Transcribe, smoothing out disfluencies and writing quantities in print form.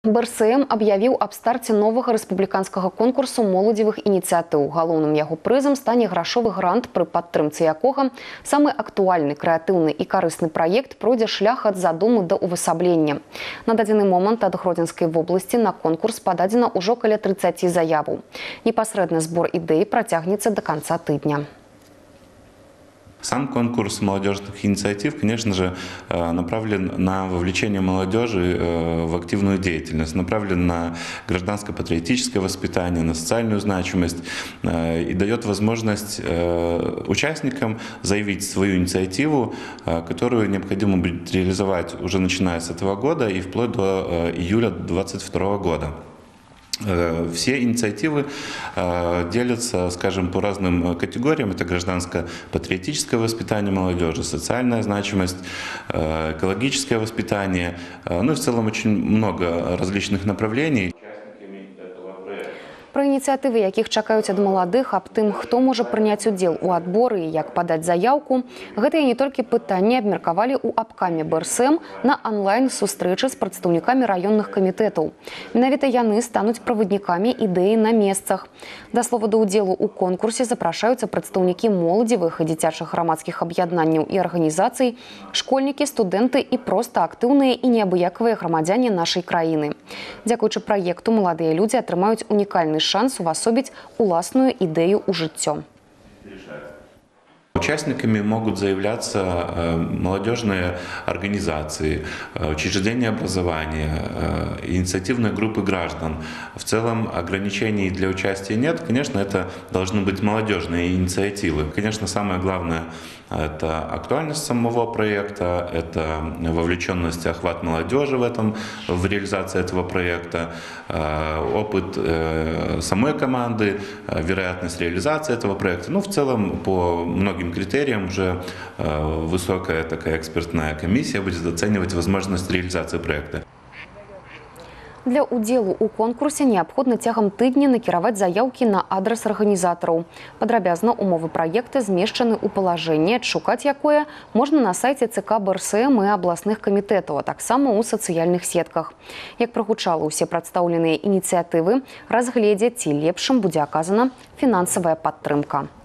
БРСМ аб'явіў аб старце новага рэспубліканскага конкурсу моладзевых ініцыятыў. Галоўным яго прызам стане грашовы грант, пры падтрымцы якога самы актуальны, крэатыўны і карысны праект пройдзе шлях ад задумы да ўвасаблення. На дадзены момант ад Гродзенскай вобласці на конкурс пададзена ўжо каля 30 заяваў. Непасрэдны збор ідэй працягнецца до конца тыдня. Сам конкурс молодежных инициатив, конечно же, направлен на вовлечение молодежи в активную деятельность, направлен на гражданско-патриотическое воспитание, на социальную значимость и дает возможность участникам заявить свою инициативу, которую необходимо будет реализовать уже начиная с этого года и вплоть до июля 2022 года. Все инициативы делятся, скажем, по разным категориям. Это гражданско-патриотическое воспитание молодежи, социальная значимость, экологическое воспитание. Ну и в целом очень много различных направлений. Пра ініцыятывы, якіх чакаюць ад маладых, аб тым, хто можа прыняць удзел у адборы і як падаць заяўку, гэтыя не толькі пытанні абмеркавалі ў абкаме БРСМ на онлайн-сустрэчы з прадстаўнікамі раённых камітэтаў. Менавіта яны стануць праваднікамі ідэі на месцах. Да слова, да ўдзелу ў конкурсе запрашаюцца прадстаўнікі моладзевых і дзіцячых грамадскіх аб'яднанняў і арганізацый, школьнікі, студэнты і проста актыўныя і неабыякавыя грамадзяне нашай краіны. Дзякуючы праекту маладыя людзі атрымаюць унікальны шанс увасобіць уласную ідэю ў жыццё. Участниками могут заявляться молодежные организации, учреждения образования, инициативные группы граждан. В целом ограничений для участия нет. Конечно, это должны быть молодежные инициативы. Конечно, самое главное – это актуальность самого проекта, это вовлеченность и охват молодежи в реализации этого проекта, опыт самой команды, вероятность реализации этого проекта. Ну, в целом, по многим критериям уже высокая такая экспертная комиссия будет оценивать возможность реализации проекта. Для удзелу ў конкурсе неабходна цягам тыдня накіраваць заяўкі на адрас арганізатараў. Падрабязна умовы праекта змешчаны ў палажэнні, адшукаць якое можна на сайце ЦК БРСМ і абласных камітэтаў, а таксама ў сацыяльных сетках. Як прагучала, усе прадстаўленыя ініцыятывы разгледзяць, ці лепшым будзе аказана фінансавая падтрымка.